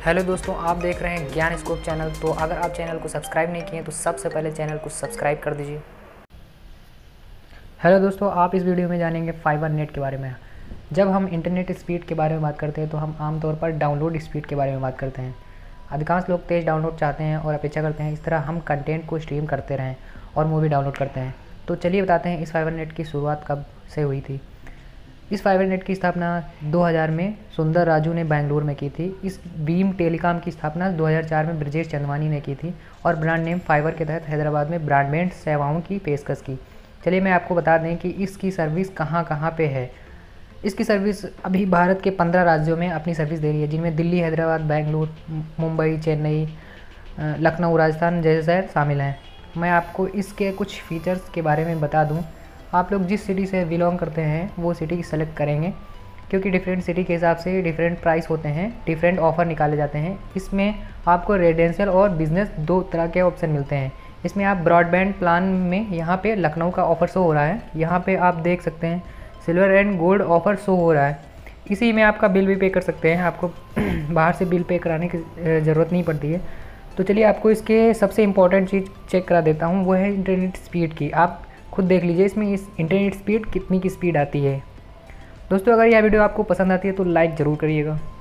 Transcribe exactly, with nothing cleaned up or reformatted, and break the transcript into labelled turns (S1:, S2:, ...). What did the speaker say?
S1: Hello दोस्तों, आप देख रहे हैं ज्ञान स्कोप चैनल। तो अगर आप चैनल को सब्सक्राइब नहीं किए तो सबसे पहले चैनल को सब्सक्राइब कर दीजिए। हेलो दोस्तों, आप इस वीडियो में जानेंगे फाइबर नेट के बारे में। जब हम इंटरनेट स्पीड के बारे में बात करते हैं तो हम आमतौर पर डाउनलोड स्पीड के बारे में बात करते हैं। अधिकांश लोग तेज़ डाउनलोड चाहते हैं और अपेक्षा करते हैं इस तरह हम कंटेंट को स्ट्रीम करते रहें और मूवी डाउनलोड करते हैं। तो चलिए बताते हैं इस फाइबर नेट की शुरुआत कब से हुई थी। इस फाइबर नेट की स्थापना दो हज़ार में सुंदर राजू ने बेंगलुरु में की थी। इस बीम टेलीकॉम की स्थापना दो हज़ार चार में ब्रजेश चंदवानी ने की थी और ब्रांड नेम फाइबर के तहत हैदराबाद में ब्रॉडबैंड सेवाओं की पेशकश की। चलिए मैं आपको बता दें कि इसकी सर्विस कहाँ कहाँ पे है। इसकी सर्विस अभी भारत के पंद्रह राज्यों में अपनी सर्विस दे रही है, जिनमें दिल्ली, हैदराबाद, बेंगलुरु, मुंबई, चेन्नई, लखनऊ, राजस्थान जैसे शहर शामिल हैं। मैं आपको इसके कुछ फीचर्स के बारे में बता दूं। आप लोग जिस सिटी से बिलोंग करते हैं वो सिटी सेलेक्ट करेंगे, क्योंकि डिफरेंट सिटी के हिसाब से डिफरेंट प्राइस होते हैं, डिफरेंट ऑफ़र निकाले जाते हैं। इसमें आपको रेजिडेंशियल और बिज़नेस दो तरह के ऑप्शन मिलते हैं। इसमें आप ब्रॉडबैंड प्लान में यहाँ पे लखनऊ का ऑफ़र शो हो रहा है। यहाँ पे आप देख सकते हैं silver and gold offer show हो रहा है। इसी में आपका बिल भी पे कर सकते हैं, आपको बाहर से बिल पे कराने की ज़रूरत नहीं पड़ती है। तो चलिए आपको इसके सबसे इम्पॉर्टेंट चीज़ चेक करा देता हूँ, वो है इंटरनेट स्पीड की। आप खुद देख लीजिए इसमें इस इंटरनेट स्पीड कितनी की स्पीड आती है। दोस्तों, अगर यह वीडियो आपको पसंद आती है तो लाइक ज़रूर करिएगा।